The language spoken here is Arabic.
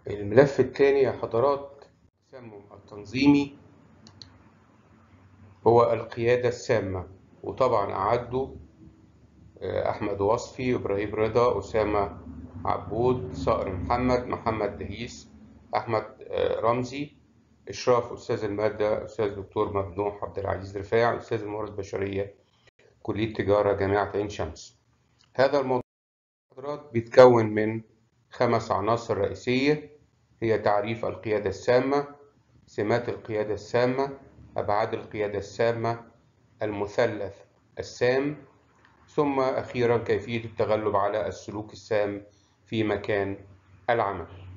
الملف الثاني يا حضرات التسمم التنظيمي هو القيادة السامة، وطبعا أعدوا أحمد وصفي، إبراهيم رضا، أسامة عبود، صقر محمد دهيس، أحمد رمزي. إشراف أستاذ المادة أستاذ دكتور ممدوح عبد العزيز رفاعي، أستاذ الموارد البشرية كلية تجارة جامعة عين شمس. هذا الموضوع بيتكون من 5 عناصر رئيسية، هي تعريف القيادة السامة، سمات القيادة السامة، أبعاد القيادة السامة، المثلث السام، ثم أخيرا كيفية التغلب على السلوك السام في مكان العمل.